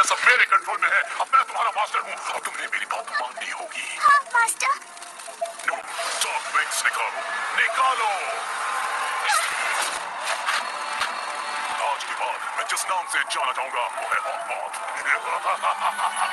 सब मेरे कंट्रोल में है। अब मैं तुम्हारा मास्टर हूँ और तुमने मेरी बात माननी होगी। हाँ मास्टर। सॉफ्ट विंग्स निकालो, निकालो। आज के बाद मैं जिस नाम से जाना चाहूंगा वो है हॉट मॉथ।